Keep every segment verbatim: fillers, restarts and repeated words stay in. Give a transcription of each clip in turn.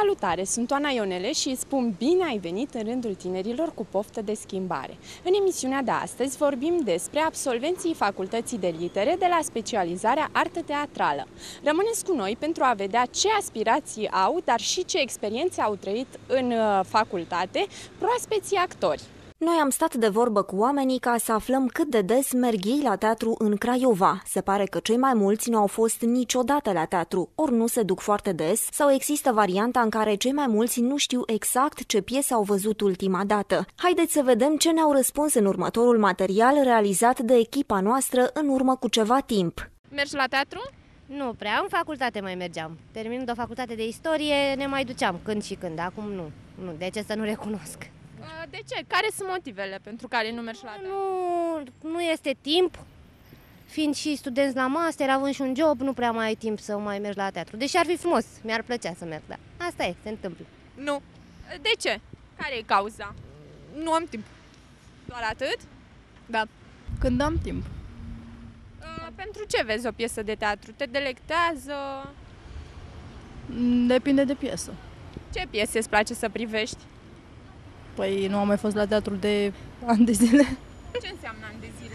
Salutare, sunt Oana Ionele și îți spun bine ai venit în rândul tinerilor cu poftă de schimbare. În emisiunea de astăzi vorbim despre absolvenții Facultății de Litere de la specializarea Artă Teatrală. Rămâneți cu noi pentru a vedea ce aspirații au, dar și ce experiențe au trăit în facultate proaspeții actori. Noi am stat de vorbă cu oamenii ca să aflăm cât de des merg ei la teatru în Craiova. Se pare că cei mai mulți nu au fost niciodată la teatru, ori nu se duc foarte des, sau există varianta în care cei mai mulți nu știu exact ce piese au văzut ultima dată. Haideți să vedem ce ne-au răspuns în următorul material realizat de echipa noastră în urmă cu ceva timp. Mergi la teatru? Nu prea, în facultate mai mergeam. Terminând o facultate de istorie, ne mai duceam când și când, acum nu. Nu, de ce să nu recunosc? De ce? Care sunt motivele pentru care nu mergi la teatru? Nu, nu este timp. Fiind și studenți la master, având și un job, nu prea mai ai timp să mai mergi la teatru. Deși ar fi frumos, mi-ar plăcea să merg, dar asta e, se întâmplă. Nu. De ce? Care e cauza? Nu am timp. Doar atât? Da. Când am timp. Pentru ce vezi o piesă de teatru? Te delectează? Depinde de piesă. Ce piese îți place să privești? Păi nu am mai fost la teatru de ani de zile. Ce înseamnă ani de zile?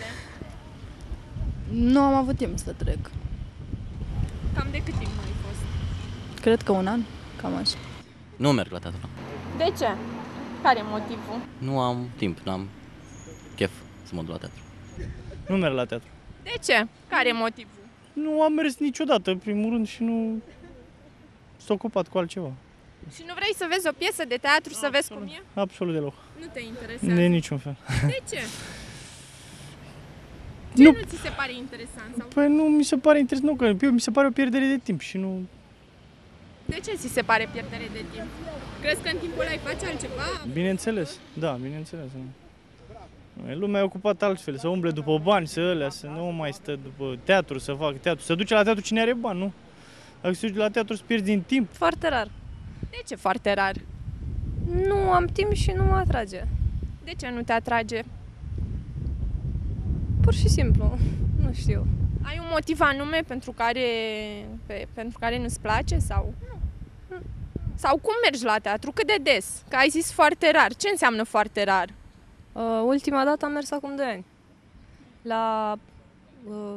Nu am avut timp să trec. Cam de cât timp nu ai fost? Cred că un an, cam așa. Nu merg la teatru. De ce? Care e motivul? Nu am timp, nu am chef să mă duc la teatru. Nu merg la teatru. De ce? Care e motivul? Nu am mers niciodată, în primul rând, și nu s-a ocupat cu altceva. Și nu vrei să vezi o piesă de teatru, să vezi cum e? Absolut deloc. Nu te interesează? De niciun fel. De ce? Ce nu, nu ți se pare interesant? Sau? Păi nu mi se pare interesant, nu, că eu, mi se pare o pierdere de timp și nu... De ce ți se pare pierdere de timp? Crezi că în timpul ăla ai face altceva? Bineînțeles, da, bineînțeles. Lumea e ocupată altfel, să umble după bani, să ălea, să nu mai stă după teatru, să facă teatru. Să duce la teatru cine are bani, nu? Dacă se duce la teatru să pierzi din timp. Foarte rar. De ce foarte rar? Nu am timp și nu mă atrage. De ce nu te atrage? Pur și simplu, nu știu. Ai un motiv anume pentru care, pe, pentru care nu-ți place? Sau? Nu. Sau cum mergi la teatru? Cât de des? Că ai zis foarte rar. Ce înseamnă foarte rar? Uh, ultima dată am mers acum doi ani. La... Uh,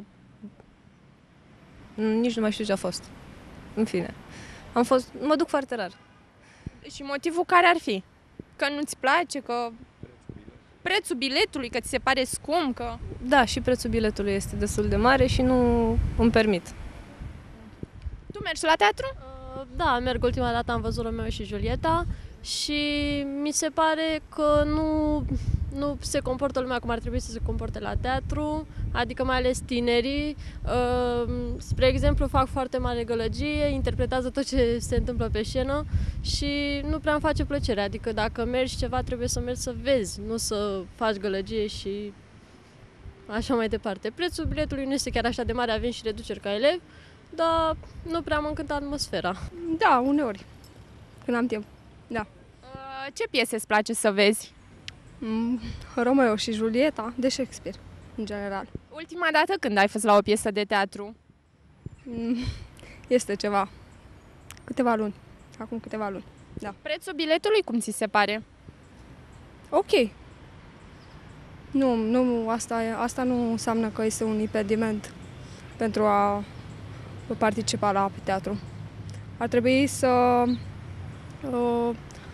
nici nu mai știu ce a fost. În fine. Am fost... Mă duc foarte rar. Și motivul care ar fi? Că nu-ți place? Că prețul biletului? Că ți se pare scump? Că... Da, și prețul biletului este destul de mare și nu îmi permit. Tu mergi la teatru? Uh, da, merg. Ultima dată am văzut Romeo și Julieta și mi se pare că nu, nu se comportă lumea cum ar trebui să se comporte la teatru, adică mai ales tinerii. Uh, spre exemplu, fac foarte mare gălăgie, interpretează tot ce se întâmplă pe scenă și nu prea îmi face plăcere. Adică dacă mergi ceva, trebuie să mergi să vezi, nu să faci gălăgie și așa mai departe. Prețul biletului nu este chiar așa de mare, avem și reduceri ca elevi, dar nu prea mă încântă atmosfera. Da, uneori, când am timp, da. Ce piese îți place să vezi? Mm, Romeo și Julieta, de Shakespeare, în general. Ultima dată când ai fost la o piesă de teatru? Mm, este ceva, câteva luni, acum câteva luni, da. Prețul biletului cum ți se pare? Ok. Nu, nu asta, asta nu înseamnă că este un impediment pentru a participa la teatru. Ar trebui să... Uh,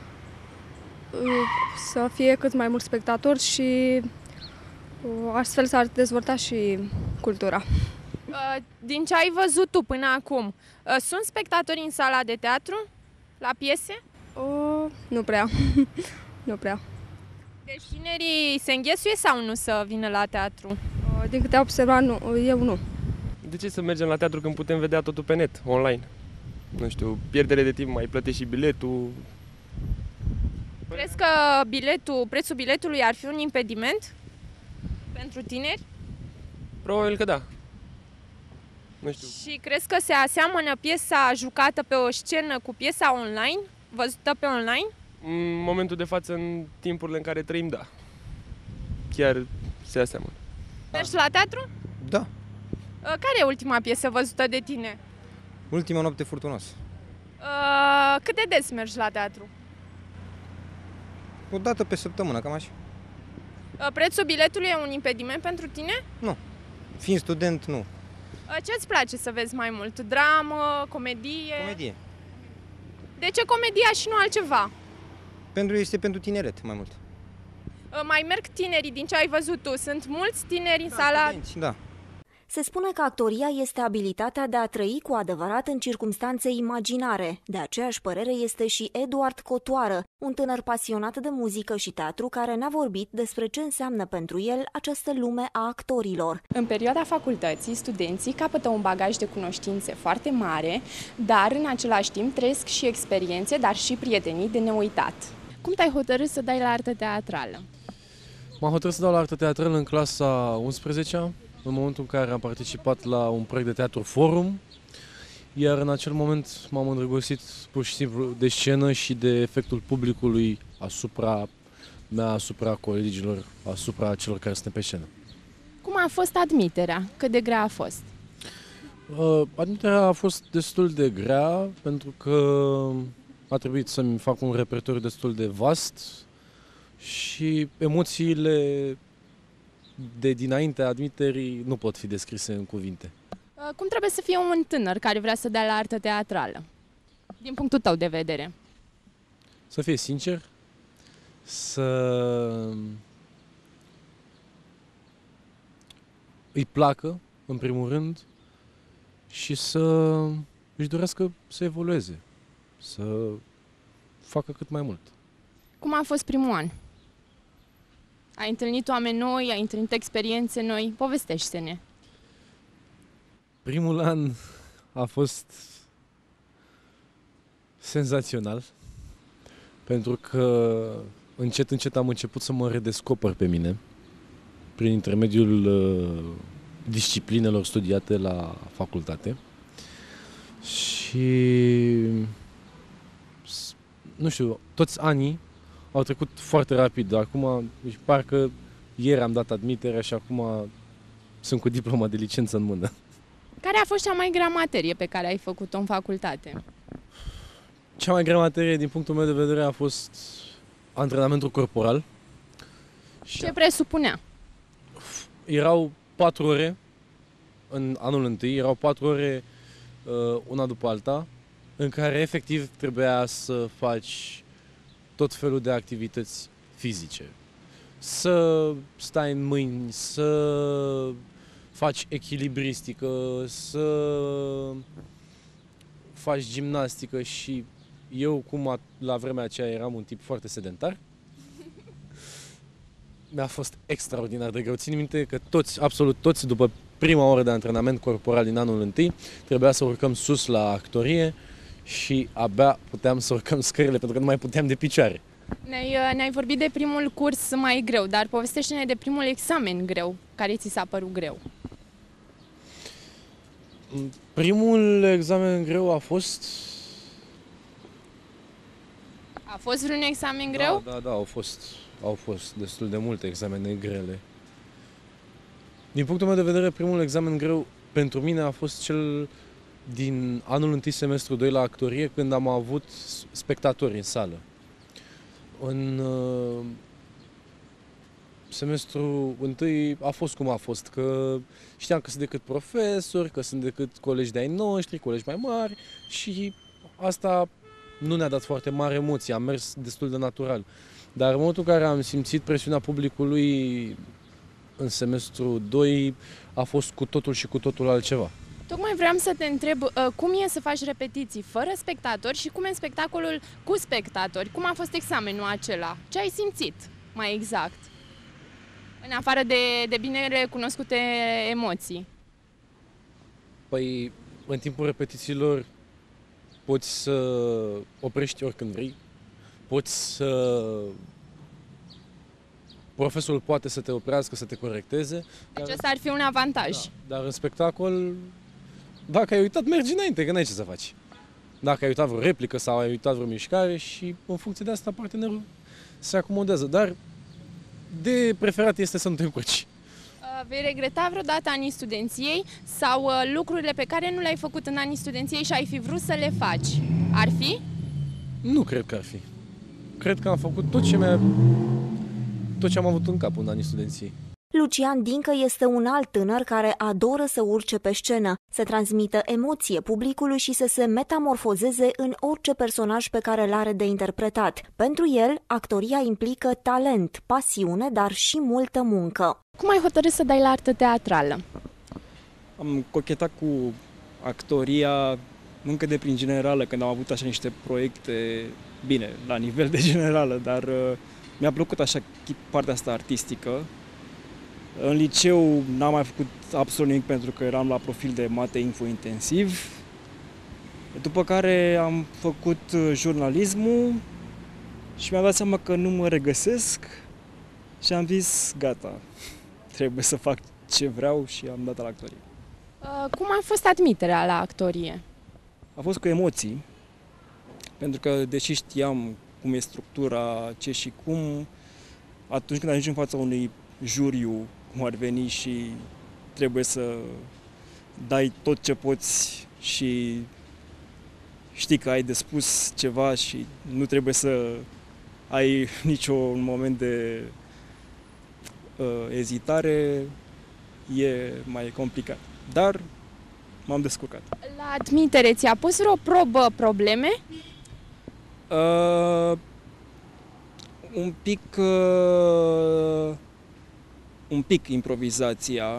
să fie cât mai mulți spectatori și astfel s-ar dezvolta și cultura. Din ce ai văzut tu până acum, sunt spectatori în sala de teatru, la piese? Uh, nu prea, nu prea. Deci tinerii se înghesuie sau nu să vină la teatru? Uh, din câte am observat, nu, eu nu. De ce să mergem la teatru când putem vedea totul pe net, online? Nu știu, pierdere de timp, mai plătești și biletul. Crezi că biletul, prețul biletului ar fi un impediment pentru tineri? Probabil că da. Nu știu. Și crezi că se aseamănă piesa jucată pe o scenă cu piesa online, văzută pe online? În momentul de față, în timpurile în care trăim, da. Chiar se aseamănă. Mergi la teatru? Da. Care e ultima piesă văzută de tine? Ultima noapte furtunoasă. Uh, cât de des mergi la teatru? O dată pe săptămână, cam așa. Uh, prețul biletului e un impediment pentru tine? Nu. Fiind student, nu. Uh, ce-ți place să vezi mai mult? Dramă, comedie? Comedie. De ce comedia și nu altceva? Pentru este pentru tineret, mai mult. Uh, mai merg tinerii din ce ai văzut tu? Sunt mulți tineri în Da, sala? studenți, da. Se spune că actoria este abilitatea de a trăi cu adevărat în circumstanțe imaginare. De aceeași părere este și Eduard Cotoară, un tânăr pasionat de muzică și teatru care ne-a vorbit despre ce înseamnă pentru el această lume a actorilor. În perioada facultății, studenții capătă un bagaj de cunoștințe foarte mare, dar în același timp trăiesc și experiențe, dar și prietenii de neuitat. Cum te-ai hotărât să dai la artă teatrală? M-am hotărât să dau la artă teatrală în clasa unsprezecea, în momentul în care am participat la un proiect de teatru Forum, iar în acel moment m-am îndrăgostit pur și simplu de scenă și de efectul publicului asupra mea, asupra colegilor, asupra celor care sunt pe scenă. Cum a fost admiterea? Cât de grea a fost? Uh, admiterea a fost destul de grea, pentru că a trebuit să-mi fac un repertoriu destul de vast și emoțiile de dinaintea admiterii nu pot fi descrise în cuvinte. Cum trebuie să fie un tânăr care vrea să dea la artă teatrală, din punctul tău de vedere? Să fie sincer, să îi placă, în primul rând, și să își dorească să evolueze, să facă cât mai mult. Cum a fost primul an? Ai întâlnit oameni noi, ai întâlnit experiențe noi? Povestește-ne! Primul an a fost senzațional, pentru că încet, încet am început să mă redescoper pe mine prin intermediul uh, disciplinelor studiate la facultate și, nu știu, toți anii au trecut foarte rapid. Acum, parcă ieri am dat admiterea și acum sunt cu diploma de licență în mână. Care a fost cea mai grea materie pe care ai făcut-o în facultate? Cea mai grea materie, din punctul meu de vedere, a fost antrenamentul corporal. Ce presupunea? Erau patru ore în anul întâi, erau patru ore una după alta, în care efectiv trebuia să faci tot felul de activități fizice. Să stai în mâini, să faci echilibristică, să faci gimnastică și eu, cum la vremea aceea eram un tip foarte sedentar, mi-a fost extraordinar de greu. Țin minte că toți, absolut toți, după prima oră de antrenament corporal din anul întâi, trebuia să urcăm sus la actorie și abia puteam să urcăm scările, pentru că nu mai puteam de picioare. Ne-ai, ne-ai vorbit de primul curs mai greu, dar povestește-ne de primul examen greu, care ți s-a părut greu. Primul examen greu a fost... A fost vreun examen greu? Da, da, da, au fost, au fost destul de multe examene grele. Din punctul meu de vedere, primul examen greu pentru mine a fost cel din anul întâi, semestru doi la actorie, când am avut spectatori în sală. În uh, semestru întâi a fost cum a fost, că știam că sunt decât profesori, că sunt decât colegi de-ai noștri, colegi mai mari și asta nu ne-a dat foarte mare emoție, am mers destul de natural. Dar în momentul în care am simțit presiunea publicului în semestru doi, a fost cu totul și cu totul altceva. Tocmai vreau să te întreb cum e să faci repetiții fără spectatori și cum e spectacolul cu spectatori. Cum a fost examenul acela? Ce ai simțit mai exact? În afară de, de bine recunoscute emoții. Păi, în timpul repetițiilor poți să oprești oricând vrei, poți să... Profesorul poate să te oprească, să te corecteze. Deci ăsta ar fi un avantaj. Da, dar în spectacol, dacă ai uitat, mergi înainte, că n-ai ce să faci. Dacă ai uitat vreo replică sau ai uitat vreo mișcare și în funcție de asta partenerul se acomodează. Dar de preferat este să nu te încurci. Vei regreta vreodată anii studenției sau lucrurile pe care nu le-ai făcut în anii studenției și ai fi vrut să le faci? Ar fi? Nu cred că ar fi. Cred că am făcut tot ce mi-a... tot ce am avut în cap în anii studenției. Lucian Dincă este un alt tânăr care adoră să urce pe scenă, să transmită emoție publicului și să se metamorfozeze în orice personaj pe care l-are de interpretat. Pentru el, actoria implică talent, pasiune, dar și multă muncă. Cum ai hotărât să dai la artă teatrală? Am cochetat cu actoria încă de prin generală, când am avut așa niște proiecte, bine, la nivel de generală, dar uh, mi-a plăcut așa partea asta artistică. În liceu n-am mai făcut absolut nimic pentru că eram la profil de mate info intensiv. După care am făcut jurnalismul și mi-am dat seama că nu mă regăsesc și am zis gata, trebuie să fac ce vreau și am dat la actorie. Cum a fost admiterea la actorie? A fost cu emoții, pentru că deși știam cum e structura, ce și cum, atunci când ajungi în fața unui juriu, cum ar veni și trebuie să dai tot ce poți și știi că ai de spus ceva și nu trebuie să ai niciun moment de uh, ezitare, e mai complicat. Dar m-am descurcat. La admitere ți-a pus vreo probă probleme? Uh, un pic... Uh, un pic improvizația,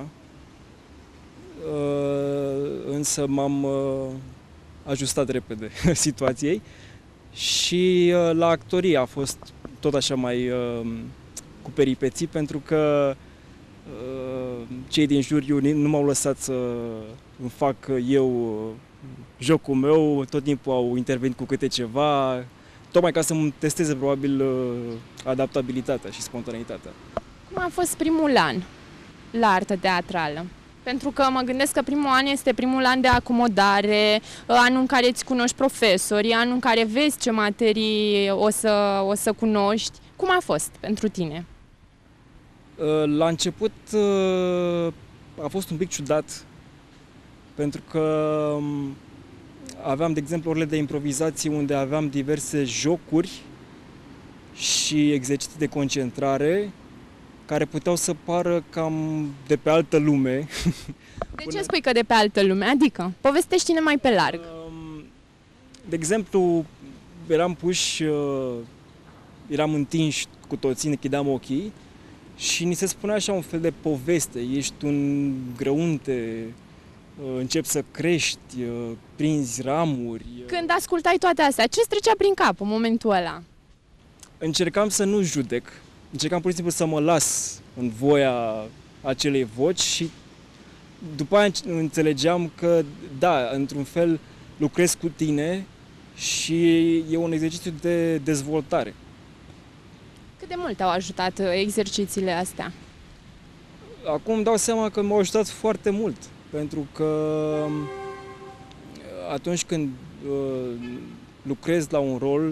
însă m-am ajustat repede situației și la actorie a fost tot așa mai cu peripeții, pentru că cei din juriu nu m-au lăsat să îmi fac eu jocul meu, tot timpul au intervenit cu câte ceva, tocmai ca să-mi testeze probabil adaptabilitatea și spontaneitatea. Cum a fost primul an la artă teatrală? Pentru că mă gândesc că primul an este primul an de acomodare, anul în care îți cunoști profesorii, anul în care vezi ce materii o să, o să cunoști. Cum a fost pentru tine? La început a fost un pic ciudat, pentru că aveam, de exemplu, orele de improvizație unde aveam diverse jocuri și exerciții de concentrare care puteau să pară cam de pe altă lume. De ce spui că de pe altă lume? Adică, povestește-ne mai pe larg. De exemplu, eram puși, eram întinși cu toții, ne chideam ochii și ni se spunea așa un fel de poveste. Ești un grăunte, începi să crești, prinzi ramuri. Când ascultai toate astea, ce-ți trecea prin cap în momentul ăla? Încercam să nu judec. Încercam pur și simplu să mă las în voia acelei voci și după aia înțelegeam că, da, într-un fel lucrez cu tine și e un exercițiu de dezvoltare. Cât de mult au ajutat exercițiile astea? Acum îmi dau seama că m-au ajutat foarte mult, pentru că atunci când uh, lucrezi la un rol,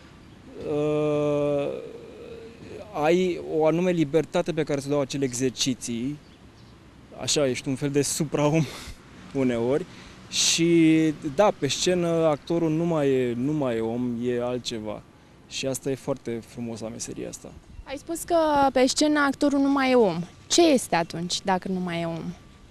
uh, ai o anume libertate pe care îți dau acele exerciții, așa, ești un fel de supraom uneori și da, pe scenă actorul nu mai e, nu mai e om, e altceva și asta e foarte frumos la meseria asta. Ai spus că pe scenă actorul nu mai e om. Ce este atunci dacă nu mai e om?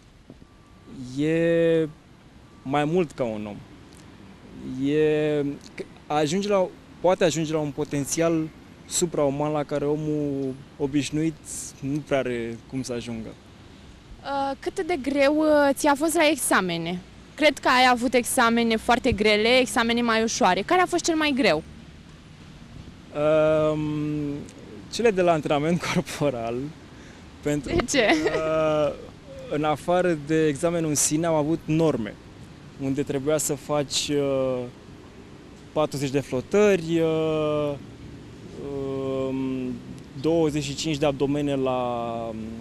E mai mult ca un om. E, ajunge la, poate ajunge la un potențial suprauman la care omul obișnuit nu prea are cum să ajungă. Cât de greu ți-a fost la examene? Cred că ai avut examene foarte grele, examene mai ușoare. Care a fost cel mai greu? Um, cele de la antrenament corporal. Pentru de ce? Că, în afară de examenul în sine, am avut norme, unde trebuia să faci uh, patruzeci de flotări, uh, douăzeci și cinci de abdomene la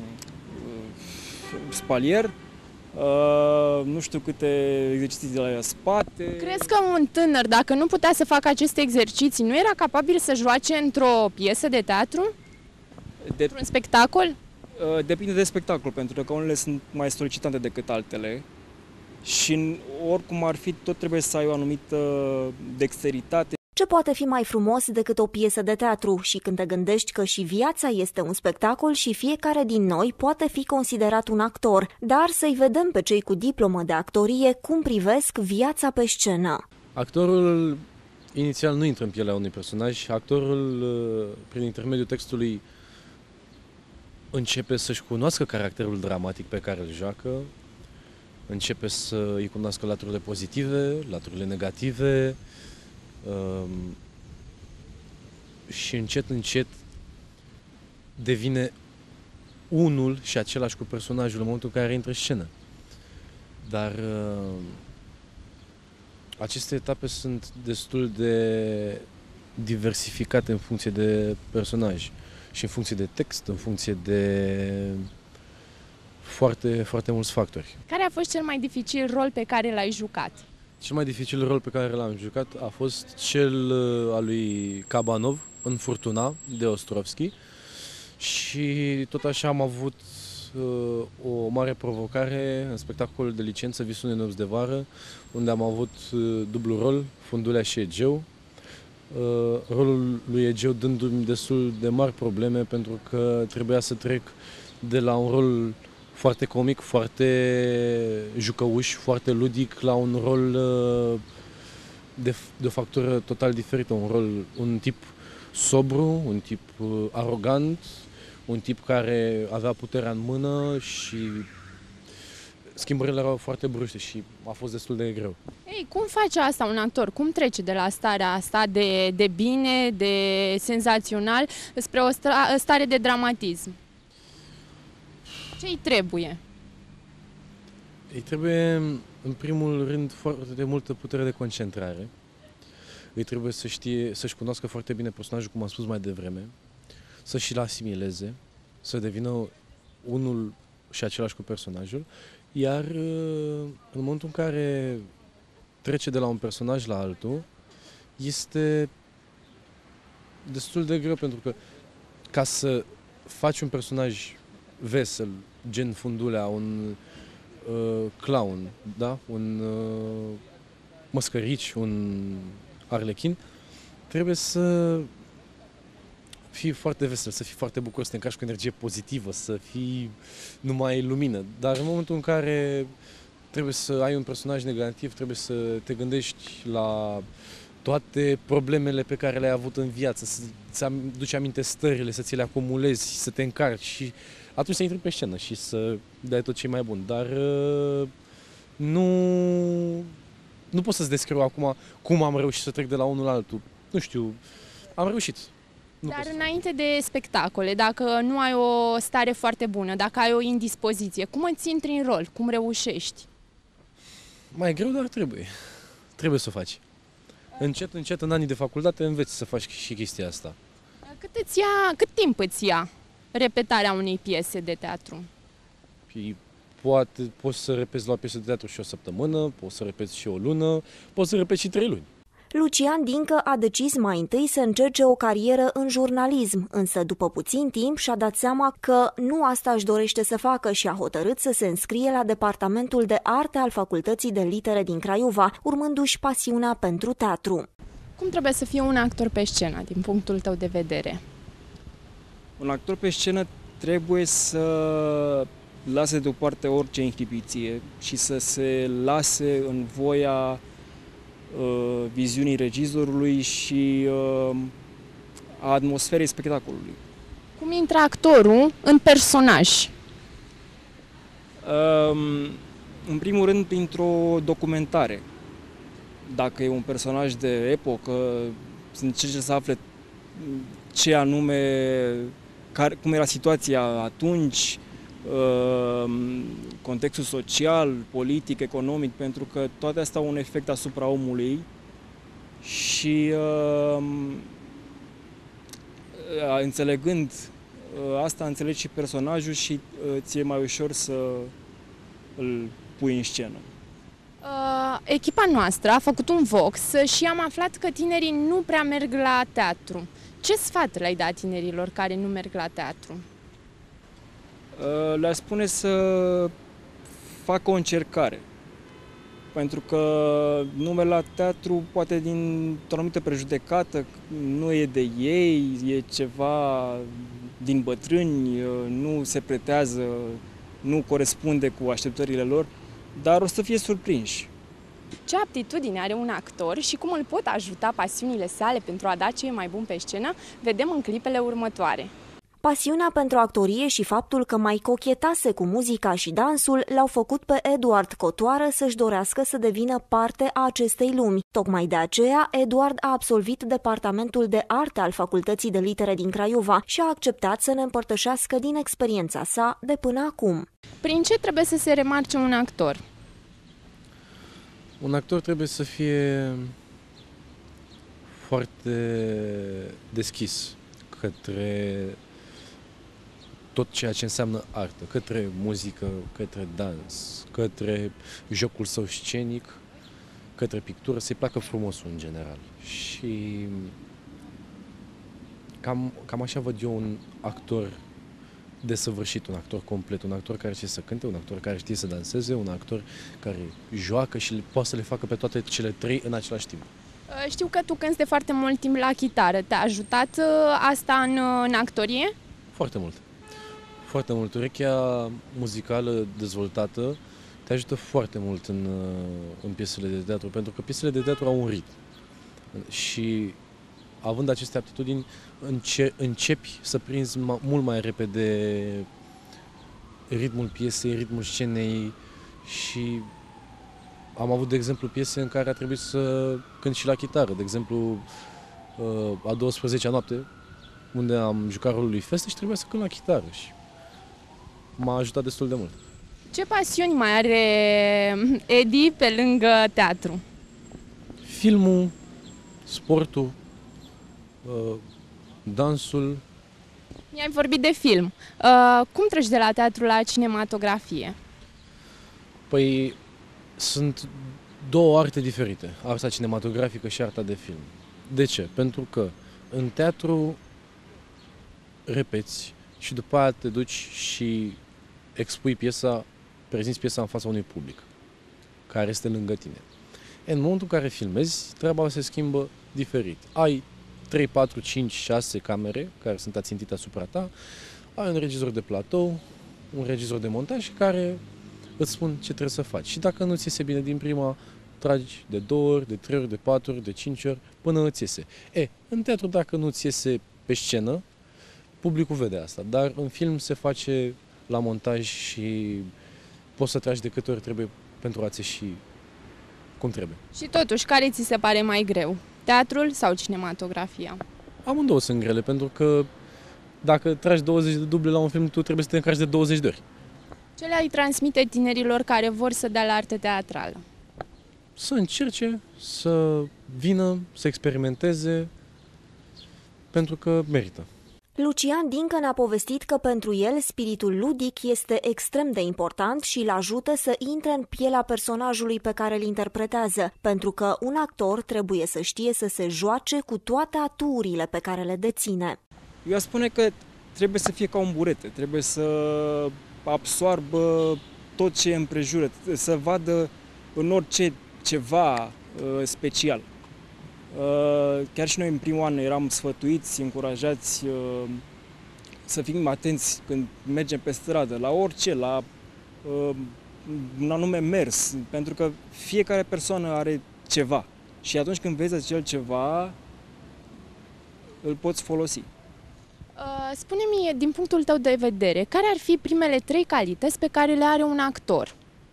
uh, spalier, uh, nu știu câte exerciții de la spate. Crezi că un tânăr, dacă nu putea să facă aceste exerciții, nu era capabil să joace într-o piesă de teatru? De... Într-un spectacol? Depinde de spectacol, pentru că unele sunt mai solicitante decât altele și oricum ar fi, tot trebuie să ai o anumită dexteritate. Ce poate fi mai frumos decât o piesă de teatru și când te gândești că și viața este un spectacol și fiecare din noi poate fi considerat un actor, dar să-i vedem pe cei cu diplomă de actorie cum privesc viața pe scenă. Actorul inițial nu intră în pielea unui personaj, actorul prin intermediul textului începe să-și cunoască caracterul dramatic pe care îl joacă, începe să îi cunoască laturile pozitive, laturile negative um, și încet, încet devine unul și același cu personajul în momentul în care intră în scenă. Dar uh, aceste etape sunt destul de diversificate în funcție de personaj și în funcție de text, în funcție de foarte, foarte mulți factori. Care a fost cel mai dificil rol pe care l-ai jucat? Cel mai dificil rol pe care l-am jucat a fost cel al lui Cabanov în Furtuna de Ostrovski și tot așa am avut uh, o mare provocare în spectacolul de licență Visul unei nopți de vară, unde am avut uh, dublu rol, Fundulea și Egeu. Uh, rolul lui Egeu dându-mi destul de mari probleme pentru că trebuia să trec de la un rol foarte comic, foarte jucăuș, foarte ludic, la un rol uh, de, de o factură total diferită, un rol, un tip sobru, un tip uh, arogant, un tip care avea puterea în mână și schimbările erau foarte bruște și a fost destul de greu. Ei, cum face asta un actor? Cum trece de la starea asta de, de bine, de senzațional, spre o stare de dramatism? Ce-i trebuie? Îi trebuie, în primul rând, foarte multă putere de concentrare. Îi trebuie să știe, să-și cunoască foarte bine personajul, cum am spus mai devreme, să și-l asimileze, să devină unul și același cu personajul, iar în momentul în care trece de la un personaj la altul, este destul de greu, pentru că ca să faci un personaj vesel, gen Fundulea, un uh, clown, da? un uh, măscărici, un arlechin, trebuie să fii foarte vesel, să fii foarte bucuros, să te încarci cu energie pozitivă, să fii numai lumină. Dar în momentul în care trebuie să ai un personaj negativ, trebuie să te gândești la toate problemele pe care le-ai avut în viață, să-ți aduci aminte stările, să ți le acumulezi, să te încarci și atunci să intri pe scenă și să dai tot ce e mai bun. Dar nu, nu pot să-ți descriu acum cum am reușit să trec de la unul la altul. Nu știu, am reușit. Nu Dar înainte de spectacole, dacă nu ai o stare foarte bună, dacă ai o indispoziție, cum îți intri în rol? Cum reușești? Mai greu, dar trebuie. Trebuie să o faci. Încet, încet, în anii de facultate, înveți să faci și chestia asta. Cât, îți ia, cât timp îți ia repetarea unei piese de teatru? Și poate, poți să repeți la o piesă de teatru și o săptămână, poți să repeți și o lună, poți să repeți și trei luni. Lucian Dincă a decis mai întâi să încerce o carieră în jurnalism, însă după puțin timp și-a dat seama că nu asta își dorește să facă și a hotărât să se înscrie la Departamentul de Arte al Facultății de Litere din Craiova, urmându-și pasiunea pentru teatru. Cum trebuie să fie un actor pe scenă, din punctul tău de vedere? Un actor pe scenă trebuie să lase deoparte orice inhibiție și să se lase în voia uh, viziunii regizorului și uh, a atmosferei spectacolului. Cum intră actorul în personaj? Uh, în primul rând, printr-o documentare. Dacă e un personaj de epocă, să încerce să afle ce anume, care, cum era situația atunci, contextul social, politic, economic, pentru că toate astea au un efect asupra omului și înțelegând asta, înțelegi și personajul și ți-e mai ușor să îl pui în scenă. Uh, echipa noastră a făcut un Vox și am aflat că tinerii nu prea merg la teatru. Ce sfat le-ai dat tinerilor care nu merg la teatru? Le-aș spune să facă o încercare. Pentru că numele la teatru, poate dintr-o anumită prejudecată, nu e de ei, e ceva din bătrâni, nu se pretează, nu corespunde cu așteptările lor, dar o să fie surprinși. Ce aptitudine are un actor și cum îl pot ajuta pasiunile sale pentru a da ce e mai bun pe scenă, vedem în clipele următoare. Pasiunea pentru actorie și faptul că mai cochetase cu muzica și dansul l-au făcut pe Eduard Cotoară să-și dorească să devină parte a acestei lumi. Tocmai de aceea, Eduard a absolvit Departamentul de Arte al Facultății de Litere din Craiova și a acceptat să ne împărtășească din experiența sa de până acum. Prin ce trebuie să se remarce un actor? Un actor trebuie să fie foarte deschis către tot ceea ce înseamnă artă, către muzică, către dans, către jocul său scenic, către pictură, să-i placă frumosul în general. Și cam, cam așa văd eu un actor desăvârșit, un actor complet, un actor care știe să cânte, un actor care știe să danseze, un actor care joacă și poate să le facă pe toate cele trei în același timp. Știu că tu cânti de foarte mult timp la chitară. Te-a ajutat asta în, în actorie? Foarte mult. Foarte mult. Urechea muzicală dezvoltată te ajută foarte mult în, în piesele de teatru, pentru că piesele de teatru au un ritm. Și având aceste aptitudini, înce începi să prinzi mult mai repede ritmul piesei, ritmul scenei și am avut, de exemplu, piese în care a trebuit să cânt și la chitară. De exemplu, a douăsprezecea noapte, unde am jucat rolul lui Feste și trebuia să cânt la chitară și m-a ajutat destul de mult. Ce pasiuni mai are Edi pe lângă teatru? Filmul, sportul, dansul. Mi-ai vorbit de film. Cum treci de la teatru la cinematografie? Păi sunt două arte diferite, arta cinematografică și arta de film. De ce? Pentru că în teatru repeți și după aia te duci și expui piesa, prezinți piesa în fața unui public care este lângă tine. În momentul în care filmezi, treaba se schimbă diferit. Ai trei, patru, cinci, șase camere care sunt ațintite asupra ta, ai un regizor de platou, un regizor de montaj care îți spun ce trebuie să faci. Și dacă nu-ți iese bine din prima, tragi de două ori, de trei ori, de patru ori, de cinci ori, până îți iese. E, în teatru, dacă nu-ți iese pe scenă, publicul vede asta. Dar în film se face la montaj și poți să tragi de câte ori trebuie pentru a-ți ieși cum trebuie. Și totuși, care ți se pare mai greu? Teatrul sau cinematografia? Amândouă sunt grele, pentru că dacă tragi douăzeci de duble la un film, tu trebuie să te încarci de douăzeci de ori. Ce le-ai transmite tinerilor care vor să dea la artă teatrală? Să încerce, să vină, să experimenteze, pentru că merită. Lucian Dincă ne-a povestit că pentru el spiritul ludic este extrem de important și îl ajută să intre în pielea personajului pe care îl interpretează, pentru că un actor trebuie să știe să se joace cu toate aturile pe care le deține. Eu aș spune că trebuie să fie ca un burete, trebuie să absoarbă tot ce e împrejură, să vadă în orice ceva uh, special. Uh, chiar și noi în primul an eram sfătuiți, încurajați uh, să fim atenți când mergem pe stradă, la orice, la uh, un anume mers, pentru că fiecare persoană are ceva și atunci când vezi acel ceva, îl poți folosi. Spune-mi, din punctul tău de vedere, care ar fi primele trei calități pe care le are un actor?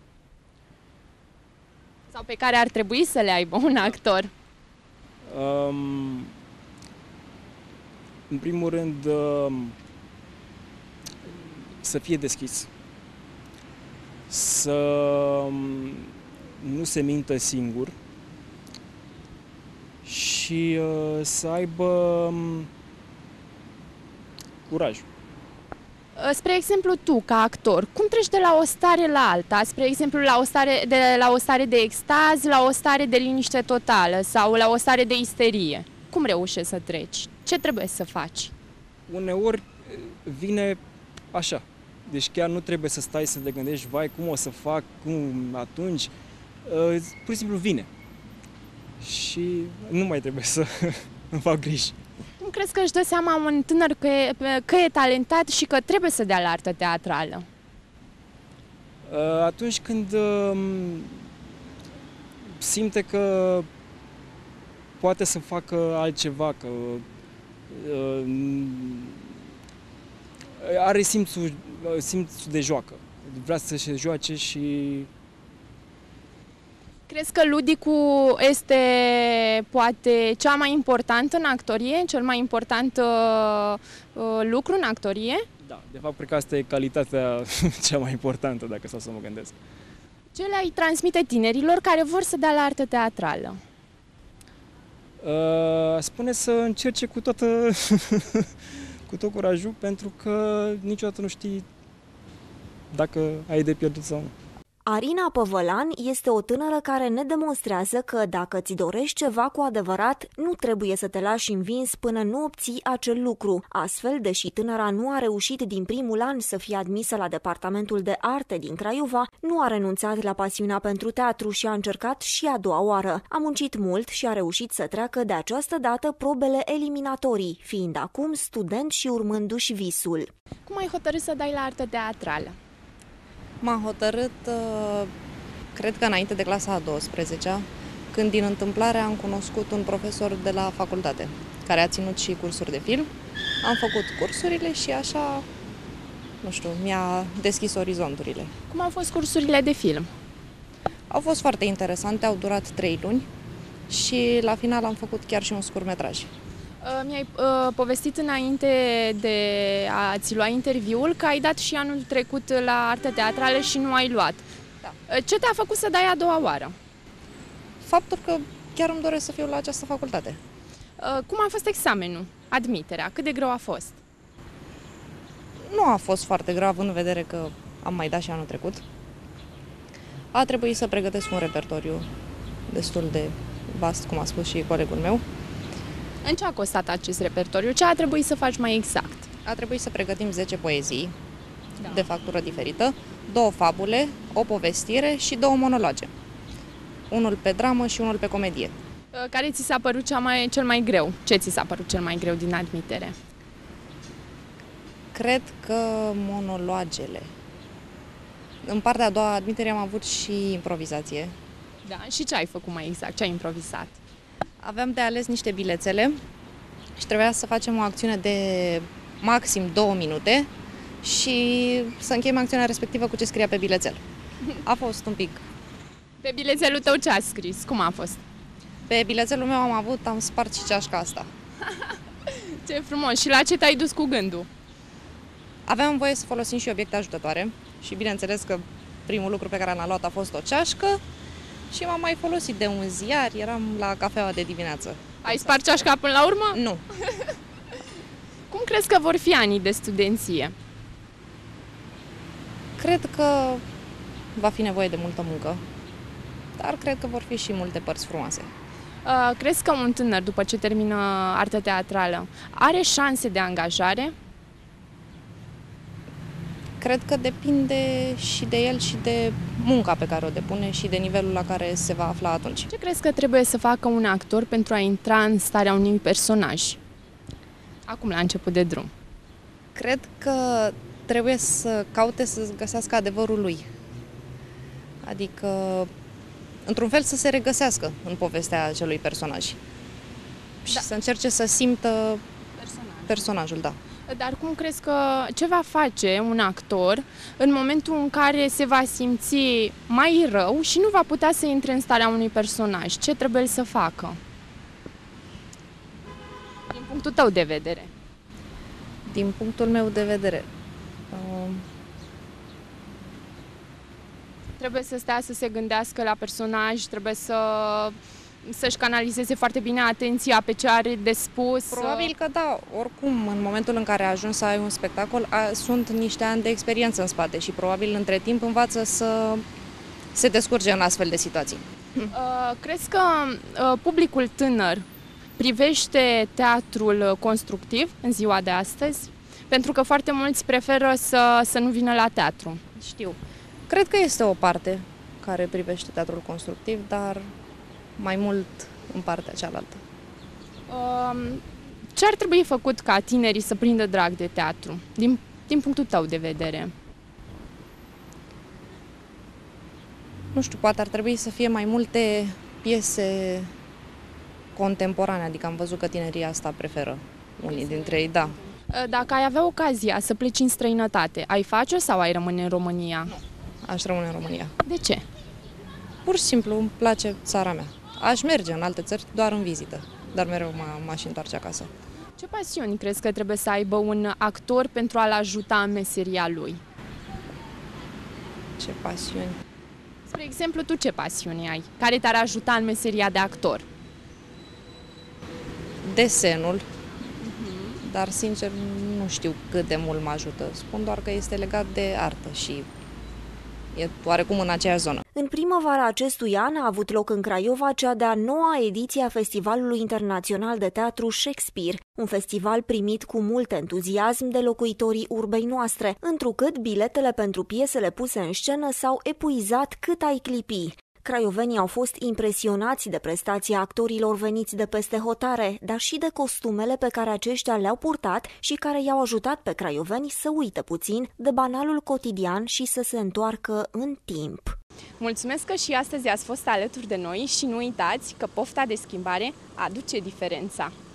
Sau pe care ar trebui să le aibă un actor? Um, în primul rând, um, să fie deschis. Să um, nu se mintă singur și uh, să aibă um, curaj. Spre exemplu, tu, ca actor, cum treci de la o stare la alta? Spre exemplu, la o stare de, la o stare de extaz, la o stare de liniște totală sau la o stare de isterie? Cum reușești să treci? Ce trebuie să faci? Uneori vine așa, Deci chiar nu trebuie să stai să te gândești, vai, cum o să fac, cum atunci. Pur și simplu vine. Și nu mai trebuie să îmi fac griji. Cum crezi că își dă seama un tânăr că e, că e talentat și că trebuie să dea la artă teatrală? Atunci când simte că poate să facă altceva, că are simțul, simțul de joacă. Vrea să se joace și... Crezi că ludicul este poate cea mai importantă în actorie, cel mai important uh, lucru în actorie? Da, de fapt cred că asta e calitatea cea mai importantă, dacă stau să mă gândesc. Ce le-ai transmite tinerilor care vor să dea la artă teatrală? Uh, spune să încerce cu toată cu tot curajul, pentru că niciodată nu știi dacă ai de pierdut sau nu. Arina Păvălan este o tânără care ne demonstrează că dacă ți dorești ceva cu adevărat, nu trebuie să te lași învins până nu obții acel lucru. Astfel, deși tânăra nu a reușit din primul an să fie admisă la Departamentul de Arte din Craiova, nu a renunțat la pasiunea pentru teatru și a încercat și a doua oară. A muncit mult și a reușit să treacă de această dată probele eliminatorii, fiind acum student și urmându-și visul. Cum ai hotărât să dai la artă teatrală? M-am hotărât, cred că înainte de clasa a douăsprezecea, când din întâmplare am cunoscut un profesor de la facultate, care a ținut și cursuri de film. Am făcut cursurile și așa, nu știu, mi-a deschis orizonturile. Cum au fost cursurile de film? Au fost foarte interesante, au durat trei luni și la final am făcut chiar și un scurtmetraj. Mi-ai uh, povestit înainte de a-ți lua interviul că ai dat și anul trecut la artă teatrală și nu ai luat. Da. Ce te-a făcut să dai a doua oară? Faptul că chiar îmi doresc să fiu la această facultate. Uh, cum a fost examenul, admiterea? Cât de greu a fost? Nu a fost foarte greu, având în vedere că am mai dat și anul trecut. A trebuit să pregătesc un repertoriu destul de vast, cum a spus și colegul meu. În ce a costat acest repertoriu? Ce a trebuit să faci mai exact? A trebuit să pregătim zece poezii, da, de factură diferită, două fabule, o povestire și două monologe. Unul pe dramă și unul pe comedie. Care ți s-a părut cea mai, cel mai greu? Ce ți s-a părut cel mai greu din admitere? Cred că monologele. În partea a doua admitere am avut și improvizație. Da, și ce ai făcut mai exact? Ce ai improvizat? Aveam de ales niște bilețele și trebuia să facem o acțiune de maxim două minute și să încheiem acțiunea respectivă cu ce scria pe bilețel. A fost un pic. Pe bilețelul tău ce a scris? Cum a fost? Pe bilețelul meu am avut, am spart și ceașca asta. Ce frumos! Și la ce te-ai dus cu gândul? Aveam voie să folosim și obiecte ajutătoare și bineînțeles că primul lucru pe care l-am luat a fost o ceașcă. Și m-am mai folosit de un ziar, eram la cafeaua de dimineață. Ai spart ceașca până la urmă? Nu. Cum crezi că vor fi anii de studenție? Cred că va fi nevoie de multă muncă, dar cred că vor fi și multe părți frumoase. Uh, crezi că un tânăr, după ce termină artă teatrală, are șanse de angajare? Cred că depinde și de el și de munca pe care o depune și de nivelul la care se va afla atunci. Ce crezi că trebuie să facă un actor pentru a intra în starea unui personaj? Acum, la început de drum. Cred că trebuie să caute să găsească adevărul lui. Adică, într-un fel, să se regăsească în povestea acelui personaj. Și da, să încerce să simtă personajul, personajul da. Dar cum crezi că ce va face un actor în momentul în care se va simți mai rău și nu va putea să intre în starea unui personaj? Ce trebuie să facă? Din punctul tău de vedere. Din punctul meu de vedere. Uh... Trebuie să stea să se gândească la personaj, trebuie să... să-și canalizeze foarte bine atenția pe ce are de spus. Probabil că da, oricum, în momentul în care ajungi să ai un spectacol, a, sunt niște ani de experiență în spate și probabil între timp învață să se descurce în astfel de situații. Uh, crezi că uh, publicul tânăr privește teatrul constructiv în ziua de astăzi? Pentru că foarte mulți preferă să, să nu vină la teatru. Știu. Cred că este o parte care privește teatrul constructiv, dar mai mult în partea cealaltă. Um, ce ar trebui făcut ca tinerii să prindă drag de teatru, din, din punctul tău de vedere? Nu știu, poate ar trebui să fie mai multe piese contemporane, adică am văzut că tinerii asta preferă, unii dintre ei, da. Dacă ai avea ocazia să pleci în străinătate, ai face sau ai rămâne în România? Nu, aș rămâne în România. De ce? Pur și simplu îmi place țara mea. Aș merge în alte țări doar în vizită, dar mereu m-aș întoarce acasă. Ce pasiuni crezi că trebuie să aibă un actor pentru a-l ajuta în meseria lui? Ce pasiuni? Spre exemplu, tu ce pasiuni ai? Care te-ar ajuta în meseria de actor? Desenul, uh-huh. Dar sincer nu știu cât de mult mă ajută. Spun doar că este legat de artă și e oarecum în aceeași zonă. În primăvara acestui an a avut loc în Craiova cea de-a noua ediție a Festivalului Internațional de Teatru Shakespeare, un festival primit cu mult entuziasm de locuitorii urbei noastre, întrucât biletele pentru piesele puse în scenă s-au epuizat cât ai clipi. Craiovenii au fost impresionați de prestația actorilor veniți de peste hotare, dar și de costumele pe care aceștia le-au purtat și care i-au ajutat pe craioveni să uite puțin de banalul cotidian și să se întoarcă în timp. Mulțumesc că și astăzi ați fost alături de noi și nu uitați că pofta de schimbare aduce diferența.